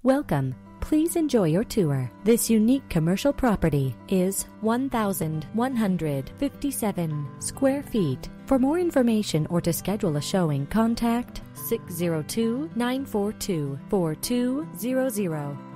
Welcome. Please enjoy your tour. This unique commercial property is 1,157 square feet. For more information or to schedule a showing, contact 602-942-4200.